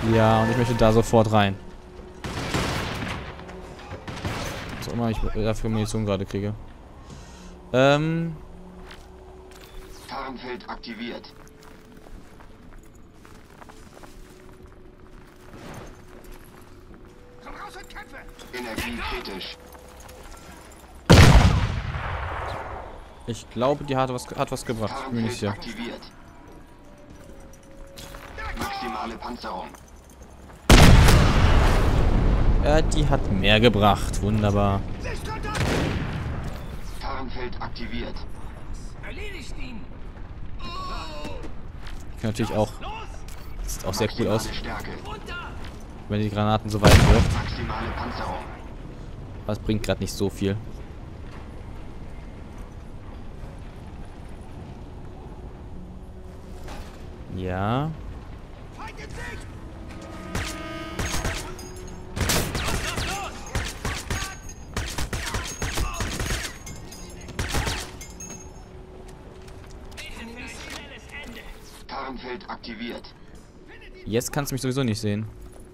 Ja, und ich möchte da sofort rein. Was auch immer ich dafür Munition gerade kriege. Tarnfeld aktiviert. Komm raus und kämpfe! Energie kritisch. Ich glaube, die hat was gebracht. Ich bin nicht sicher. Aktiviert. Maximale Panzerung. Ja, die hat mehr gebracht. Wunderbar. Tarnfeld aktiviert. Erledigt ihn! Kann natürlich auch. Sieht auch sehr cool aus, Stärke. wenn die Granaten so weit wirft. Maximale Panzerung. Aber es bringt gerade nicht so viel. Ja. Tarnfeld aktiviert. Jetzt kannst du mich sowieso nicht sehen.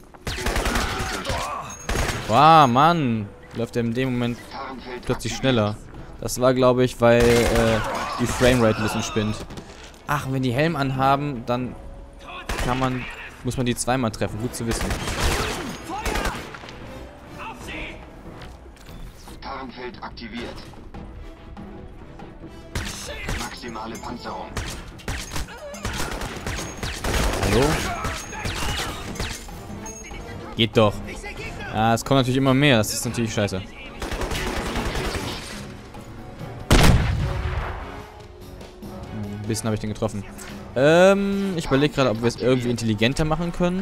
Wow, Mann. Läuft er in dem Moment Tarnfeld plötzlich aktiviert. schneller. Das war, glaube ich, weil die Framerate ein bisschen spinnt. Ach, wenn die Helm anhaben, dann muss man die zweimal treffen. Gut zu wissen. Tarnfeld aktiviert. Maximale Panzerung. Hallo? Geht doch. Ah, es kommt natürlich immer mehr. Das ist natürlich scheiße. Ein bisschen habe ich den getroffen. Ich überlege gerade, ob wir es irgendwie intelligenter machen können.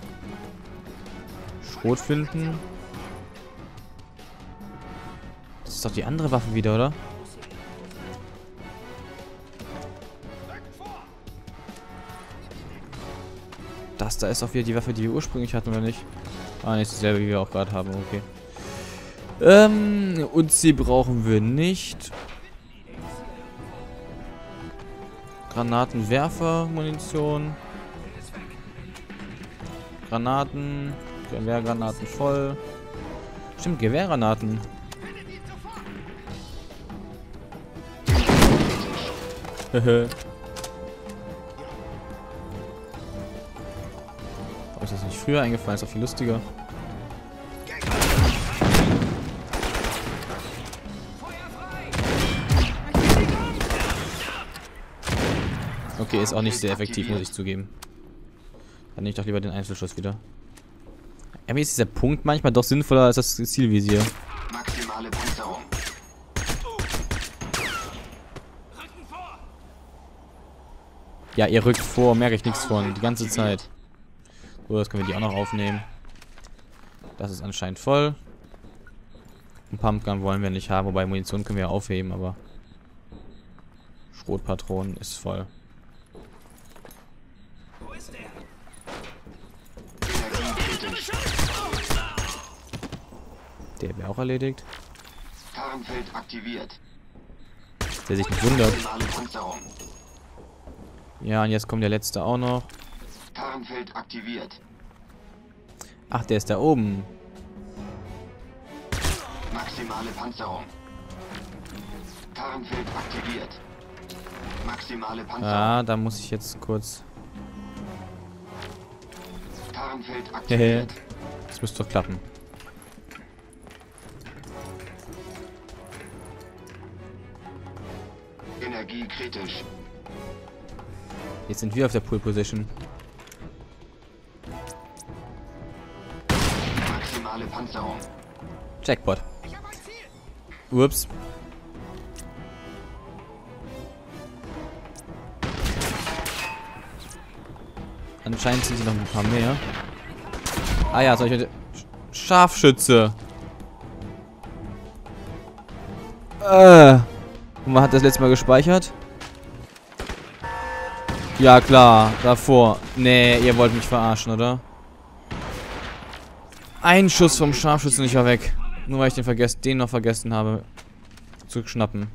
Schrot finden. Das ist doch die andere Waffe wieder, oder? Das da ist auch wieder die Waffe, die wir ursprünglich hatten, oder nicht? Ah, nicht dieselbe, wie wir auch gerade haben, okay. Und sie brauchen wir nicht. Granatenwerfer, Munition. Granaten. Gewehrgranaten voll. Stimmt, Gewehrgranaten. Hehe. Habe ich das nicht früher eingefallen? Ist doch viel lustiger. Okay, ist auch nicht sehr effektiv, muss ich zugeben. Dann nehme ich doch lieber den Einzelschuss wieder. Irgendwie ist dieser Punkt manchmal doch sinnvoller als das Zielvisier. Maximale Panzerung. Ja, ihr rückt vor, merke ich nichts von. Die ganze Zeit. So, das können wir die auch noch aufnehmen. Das ist anscheinend voll. Ein Pumpgun wollen wir nicht haben, wobei Munition können wir aufheben, aber Schrotpatronen ist voll. Der wäre auch erledigt. Tarnfeld aktiviert. Der sich nicht wundert. Maximale Panzerung. Ja, und jetzt kommt der letzte auch noch. Tarnfeld aktiviert. Ach, der ist da oben. Maximale Panzerung. Tarnfeld aktiviert. Maximale Panzerung. Ja, da muss ich jetzt kurz... Tarnfeld Hehe. aktiviert. Das müsste doch klappen. Energie kritisch. Jetzt sind wir auf der Pole Position. Maximale Panzerung. Jackpot. Ups. Anscheinend sind sie noch ein paar mehr. Ah ja, solche Scharfschütze. Und man hat das letzte Mal gespeichert? Ja klar, davor. Nee, ihr wollt mich verarschen, oder? Ein Schuss vom Scharfschützen und ich war weg. Nur weil ich den noch vergessen habe zu schnappen.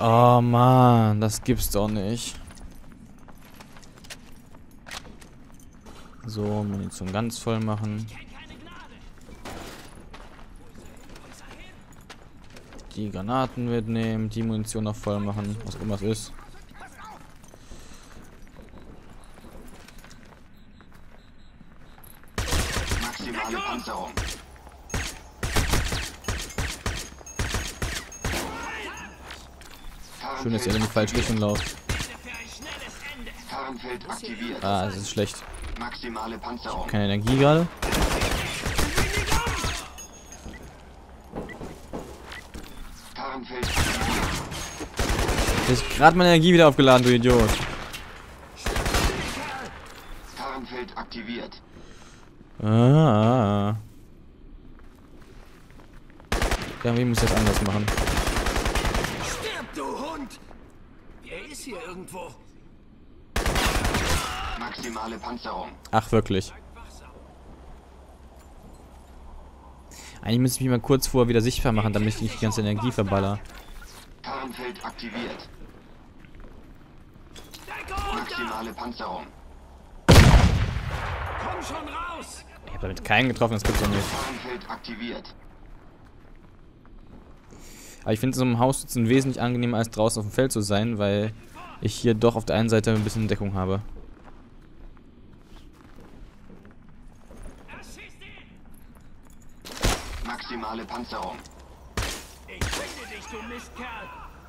Oh Mann, das gibt's doch nicht. So, Munition ganz voll machen. Die Granaten mitnehmen, die Munition noch voll machen, was immer es ist. Maximale Panzerung. Schön, dass ihr in die falsche Richtung lauft. Tarnfeld aktiviert. Ah, das ist schlecht. Maximale Panzerung. Keine Energie gerade. Tarnfeld aktiviert. Ich gerade meine Energie wieder aufgeladen, du Idiot. Tarnfeld aktiviert. Ah. Irgendwie muss ich das anders machen. Stirb, du Hund! Er ist hier irgendwo. Maximale Panzerung. Ach, wirklich. Eigentlich müsste ich mich mal kurz vorher wieder sichtbar machen, damit ich nicht die ganze Energie verballer. Tarnfeld aktiviert. Deckung! Maximale Panzerung. Komm schon raus! Ich habe damit keinen getroffen, das gibt's doch nicht. Tarnfeld aktiviert. Aber ich finde es in so einem Haus sitzen wesentlich angenehmer, als draußen auf dem Feld zu sein, weil ich hier doch auf der einen Seite ein bisschen Deckung habe. Maximale Panzerung. Ich finde dich, du Mistkerl!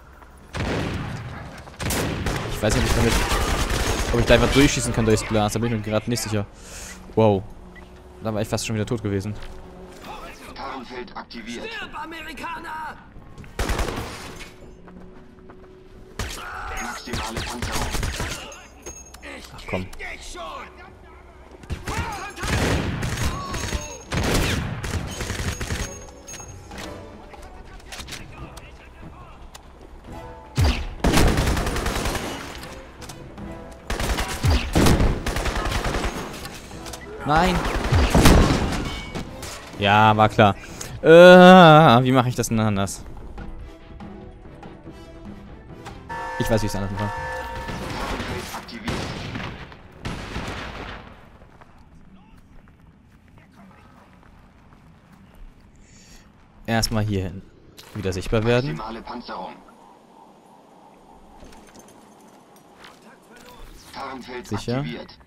Ich weiß nicht, ob ich da einfach durchschießen kann durchs Glas, da bin ich mir gerade nicht sicher. Wow. Da war ich fast schon wieder tot gewesen. Tarnfeld aktiviert. Stirb, Amerikaner! Maximale Panzerung. Ach komm. Dich schon! Nein. Ja, war klar. Wie mache ich das denn anders? Ich weiß, wie ich es anders mache. Tarnfeld aktiviert. Erstmal hier hin. Wieder sichtbar werden. Maximale Panzerung. Tarnfeld Sicher. aktiviert.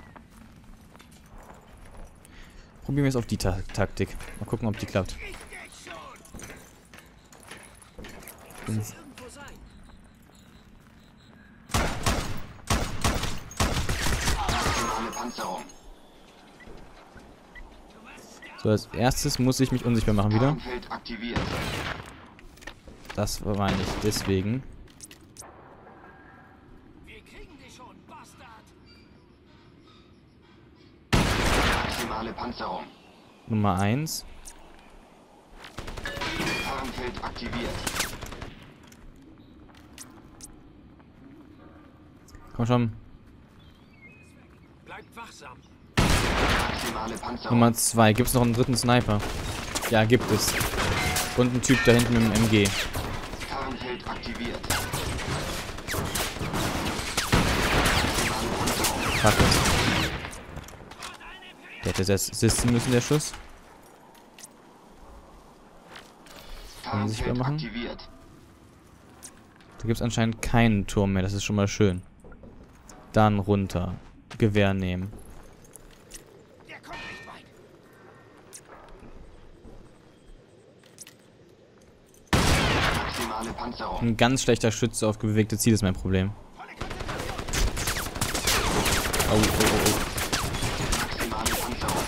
Probieren wir es auf die Taktik. Mal gucken, ob die klappt. Irgendwo sein. Maximale Panzerung. So, als erstes muss ich mich unsichtbar machen wieder. Tarnfeld aktiviert. Das meine ich deswegen. Wir kriegen dich schon, Bastard! Maximale Panzerung. Nummer 1. Tarnfeld aktiviert. Komm schon. Bleibt wachsam. Maximale Panzerung. Nummer 2. Gibt es noch einen dritten Sniper? Ja, gibt es. Und ein Typ da hinten mit dem MG. Tarnfeld aktiviert. Fuck it. Der hätte das sitzen müssen, der Schuss. Unsichtbar Tarnfeld machen. aktiviert. Da gibt es anscheinend keinen Turm mehr. Das ist schon mal schön. Dann runter. Gewehr nehmen. Der kommt nicht weit. Maximale Panzerung. Ein ganz schlechter Schütze auf bewegte Ziele ist mein Problem. Oh. Maximale Panzerung.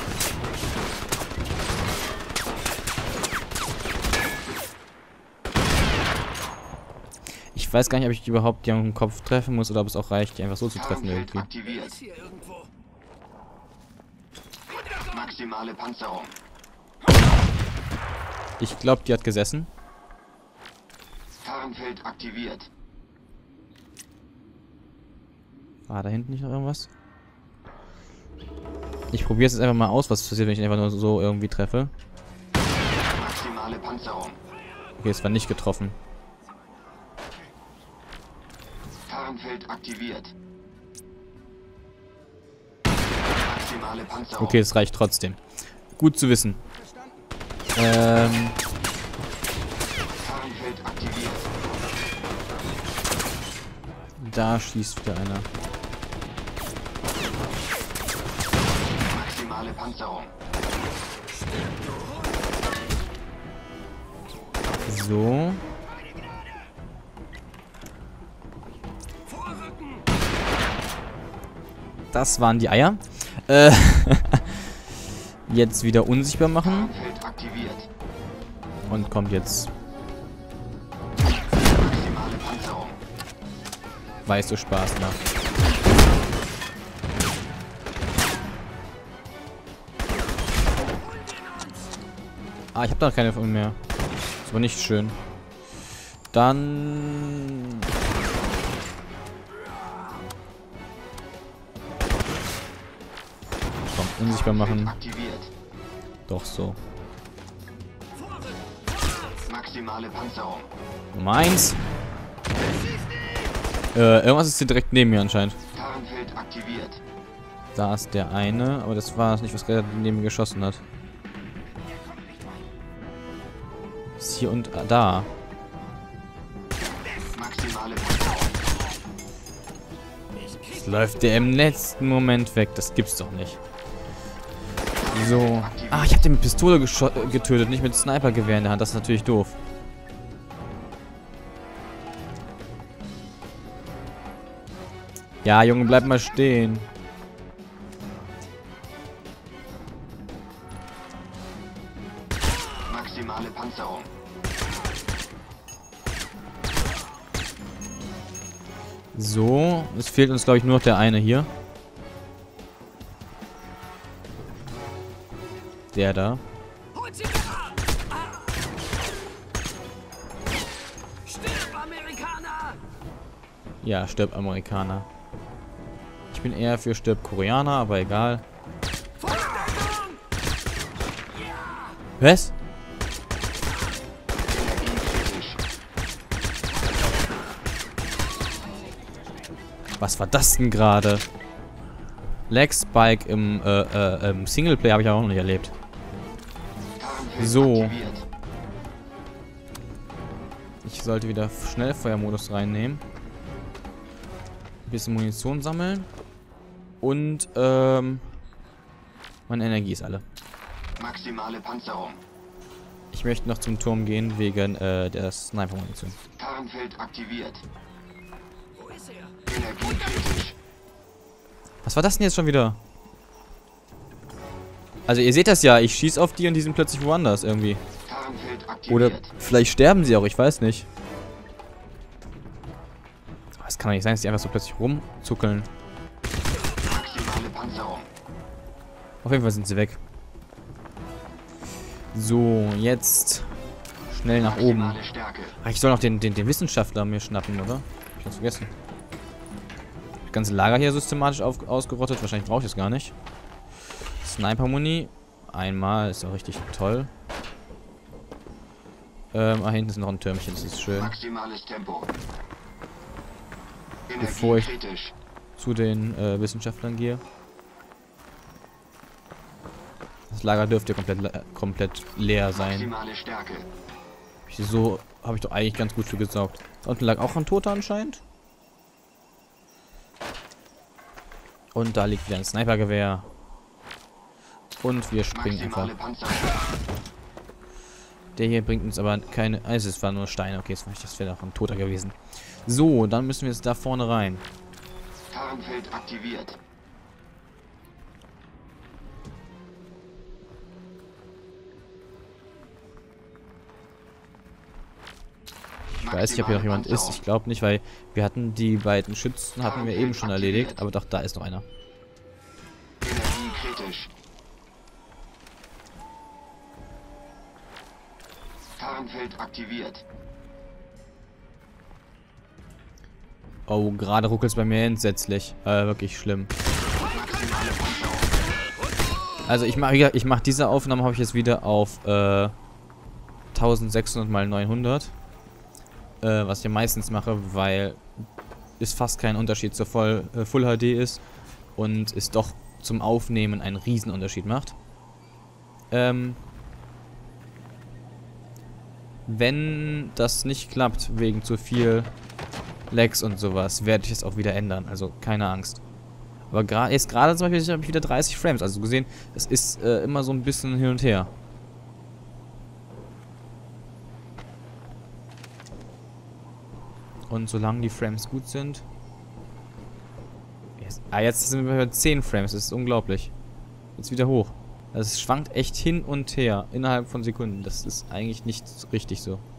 Ich weiß gar nicht, ob ich überhaupt die am Kopf treffen muss oder ob es auch reicht, die einfach so zu treffen Tarnfeld irgendwie. Er aktiviert. ist hier irgendwo. Maximale Panzerung. Ich glaube, die hat gesessen. Tarnfeld aktiviert. War da hinten nicht noch irgendwas? Ich probiere es jetzt einfach mal aus, was passiert, wenn ich ihn einfach nur so irgendwie treffe. Maximale Panzerung. Okay, es war nicht getroffen. Tarnfeld aktiviert. Maximale Panzerung. Okay, es reicht trotzdem. Gut zu wissen. Tarnfeld aktiviert. Da schießt wieder einer. Maximale Panzerung. So. Das waren die Eier. Jetzt wieder unsichtbar machen. Tarnfeld aktiviert. Und kommt jetzt. Maximale Panzerung. Weil es so Spaß macht. Ah, ich habe da keine von mehr. Ist aber nicht schön. Dann... Komm, unsichtbar machen. Aktiviert. Doch so. Maximale Panzerung. Nummer 1. Irgendwas ist hier direkt neben mir anscheinend. Tarnfeld aktiviert. Da ist der eine, aber das war es nicht, was gerade neben mir geschossen hat. Ist hier und da. Maximale Panzerung. Das läuft der im letzten Moment weg. Das gibt's doch nicht. So. Ah, ich habe den mit Pistole getötet, nicht mit Snipergewehr in der Hand. Das ist natürlich doof. Ja, Junge, bleib mal stehen. Maximale Panzerung. So, es fehlt uns, glaube ich, nur noch der eine hier. Der da. Holt sie wieder! Stirb, Amerikaner! Ja, stirb Amerikaner. Ich bin eher für stirb Koreaner, aber egal. Verstärkung! Was? Energiekritisch. Was war das denn gerade? Lag Spike im Singleplayer habe ich auch noch nicht erlebt. Tarnfeld So. aktiviert. Ich sollte wieder Schnellfeuermodus reinnehmen. Ein bisschen Munition sammeln. Und, meine Energie ist alle. Maximale Panzerung. Ich möchte noch zum Turm gehen wegen der Sniper-Munition. Tarnfeld aktiviert. Wo ist er? Energiekritisch. Was war das denn jetzt schon wieder? Also ihr seht das ja, ich schieße auf die und die sind plötzlich woanders irgendwie. Tarnfeld Oder aktiviert. vielleicht sterben sie auch, ich weiß nicht. Aber es kann doch nicht sein, dass die einfach so plötzlich rumzuckeln. Maximale Panzerung. Auf jeden Fall sind sie weg. So, jetzt schnell nach oben. Maximale Stärke. Ach, ich soll noch den Wissenschaftler mir schnappen, oder? Hab ich ganz vergessen. Das ganze Lager hier systematisch ausgerottet. Wahrscheinlich brauche ich es gar nicht. Sniper-Muni. Einmal, ist auch richtig toll. Hinten ist noch ein Türmchen, das ist schön. Maximales Tempo. Bevor ich Energiekritisch. zu den Wissenschaftlern gehe. Das Lager dürfte komplett leer sein. Maximale Stärke. So habe ich doch eigentlich ganz gut für gesorgt. Da unten lag auch ein Toter anscheinend. Und da liegt wieder ein Snipergewehr. Und wir springen einfach. Maximale Panzerung. Der hier bringt uns aber keine... Also es waren nur Steine. Okay, das wäre doch ein Toter gewesen. So, dann müssen wir jetzt da vorne rein. Tarnfeld aktiviert. Ich weiß nicht, ob hier noch jemand ist. Ich glaube nicht, weil wir hatten die beiden Schützen, hatten wir eben schon erledigt. Aber doch, da ist noch einer. Energiekritisch. Tarnfeld aktiviert. Oh, gerade ruckelt es bei mir entsetzlich. Wirklich schlimm. Maximale Panzerung. Also ich mach diese Aufnahme habe ich jetzt wieder auf 1600 mal 900. Was ich ja meistens mache, weil es fast kein Unterschied zur Full HD ist und es doch zum Aufnehmen einen Riesenunterschied macht. Wenn das nicht klappt, wegen zu viel Lags und sowas, werde ich es auch wieder ändern. Also keine Angst. Aber jetzt gerade zum Beispiel habe ich wieder 30 Frames. Also gesehen, es ist immer so ein bisschen hin und her. Und solange die Frames gut sind... jetzt sind wir bei 10 Frames. Das ist unglaublich. Jetzt wieder hoch. Also es schwankt echt hin und her innerhalb von Sekunden. Das ist eigentlich nicht richtig so.